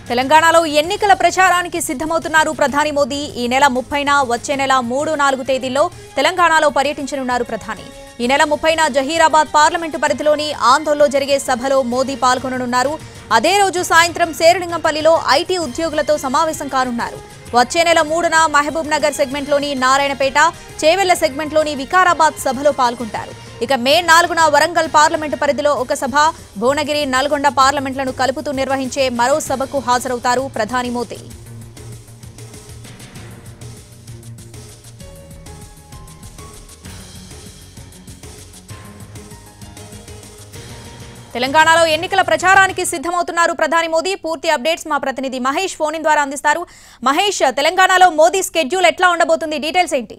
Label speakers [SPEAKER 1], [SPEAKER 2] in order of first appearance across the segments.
[SPEAKER 1] తెలంగాణలో ఎన్నికల ప్రచారానికి సిద్ధమవుతున్నారు ప్రధాని మోదీ. ఈ నెల 30న వచ్చే నెల 3, 4 తేదీల్లో తెలంగాణలో పర్యటించనున్నారు ప్రధాని. ఈ నెల 30న జహీరాబాద్ పార్లమెంటు పరిధిలోని ఆందోళనలో జరిగే సభలో మోదీ పాల్గొననున్నారు. అదే రోజు సాయంత్రం శేరిలింగంపల్లిలో ఐటీ ఉద్యోగులతో సమావేశం కానున్నారు. వచ్చే నెల 3న మహబూబ్ నగర్ సెగ్మెంట్లోని నారాయణపేట, చేవెళ్ల సెగ్మెంట్లోని వికారాబాద్ సభలో పాల్గొంటారు. ఇక మే 4న వరంగల్ పార్లమెంటు పరిధిలో ఒక సభ, భువనగిరి, నల్గొండ పార్లమెంట్లను కలుపుతూ నిర్వహించే మరో సభకు హాజరవుతారు ప్రధాని మోదీ. తెలంగాణలో ఎన్నికల ప్రచారానికి సిద్ధమవుతున్నారు ప్రధాని మోదీ. పూర్తి అప్డేట్స్ మా ప్రతినిధి మహేష్ ఫోన్ ద్వారా అందిస్తారు. మహేష్, తెలంగాణలో మోదీ స్కెడ్యూల్ ఎట్లా ఉండబోతుంది? డీటెయిల్స్ ఏంటి?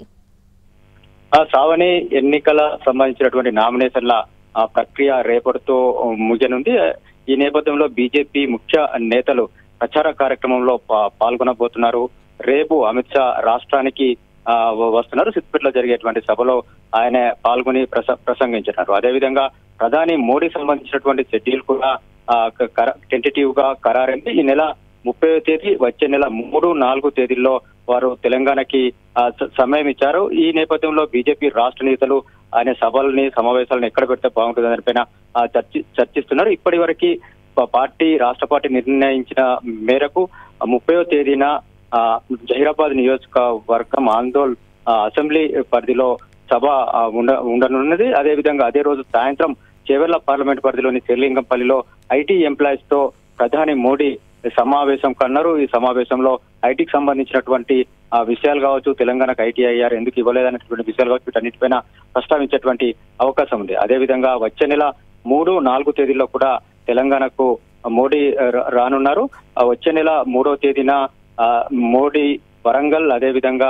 [SPEAKER 2] సావని ఎన్నికల సంబంధించినటువంటి నామినేషన్ల ప్రక్రియ రేపటితో ముగియనుంది. ఈ నేపథ్యంలో బీజేపీ ముఖ్య నేతలు ప్రచార కార్యక్రమంలో పాల్గొనబోతున్నారు. రేపు అమిత్ షా రాష్ట్రానికి వస్తున్నారు. సిద్దిపేటలో జరిగేటువంటి సభలో ఆయన పాల్గొని ప్రసంగించారు. అదేవిధంగా ప్రధాని మోడీ సంబంధించినటువంటి షెడ్యూల్ కూడా టెంటేటివ్ గా ఖరారైంది. ఈ నెల 30వ తేదీ, వచ్చే నెల 3, 4 తేదీల్లో వారు తెలంగాణకి సమయం ఇచ్చారు. ఈ నేపథ్యంలో బీజేపీ రాష్ట్ర నేతలు ఆయన సభల్ని, సమావేశాలను ఎక్కడ పెడితే బాగుంటుంది దానిపైన చర్చిస్తున్నారు. ఇప్పటి వరకు రాష్ట్ర పార్టీ నిర్ణయించిన మేరకు 30వ తేదీన జహీరాబాద్ నియోజకవర్గం ఆందోళ్ అసెంబ్లీ పరిధిలో సభ ఉండనున్నది. అదేవిధంగా అదే రోజు సాయంత్రం చేవెళ్ల పార్లమెంట్ పరిధిలోని శేరిలింగంపల్లిలో ఐటీ ఎంప్లాయీస్ తో ప్రధాని మోడీ సమావేశం కన్నారు. ఈ సమావేశంలో ఐటీకి సంబంధించినటువంటి విషయాలు కావచ్చు, తెలంగాణకు ఐటీ అయ్యారు, ఎందుకు ఇవ్వలేదనేటువంటి విషయాలు కావచ్చు, వీటన్నిటిపైన ప్రస్తావించేటువంటి అవకాశం ఉంది. అదేవిధంగా వచ్చే నెల 3, 4 తేదీల్లో కూడా తెలంగాణకు మోడీ రానున్నారు. వచ్చే నెల 3వ తేదీన మోడీ వరంగల్, అదేవిధంగా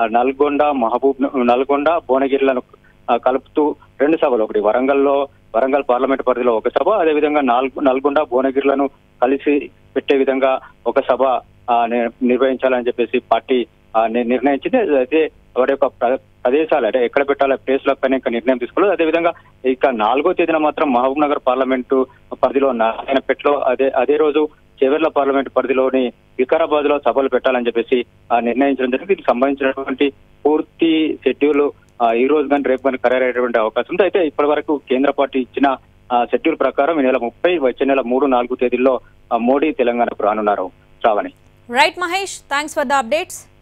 [SPEAKER 2] నల్గొండ, భువనగిరిలను కలుపుతూ 2 సభలు, ఒకటి వరంగల్ పార్లమెంట్ పరిధిలో ఒక సభ, అదేవిధంగా నల్గొండ, భువనగిరిలను కలిసి పెట్టే విధంగా ఒక సభ నిర్వహించాలని చెప్పేసి పార్టీ నిర్ణయించింది. అయితే వారి యొక్క ప్రదేశాలు అంటే ఎక్కడ పెట్టాలి ప్లేస్ల పైన ఇంకా నిర్ణయం తీసుకోలేదు. అదేవిధంగా ఇక 4వ తేదీన మాత్రం మహబూబ్ నగర్ పార్లమెంటు పరిధిలో నారాయణపేటలో, అదే రోజు చేవెళ్ల పార్లమెంట్ పరిధిలోని వికారాబాద్ లో సభలు పెట్టాలని చెప్పేసి నిర్ణయించడం జరిగింది. దీనికి సంబంధించినటువంటి పూర్తి షెడ్యూల్ ఈ రోజు కానీ రేపు కానీ ఖరారయ్యేటువంటి అవకాశం ఉంది. అయితే ఇప్పటి వరకు కేంద్ర పార్టీ ఇచ్చిన షెడ్యూల్ ప్రకారం ఈ నెల 30, వచ్చే నెల 3, 4 తేదీల్లో మోడీ తెలంగాణకు రానున్నారు. Shravani.
[SPEAKER 1] Right Mahesh, thanks for the updates.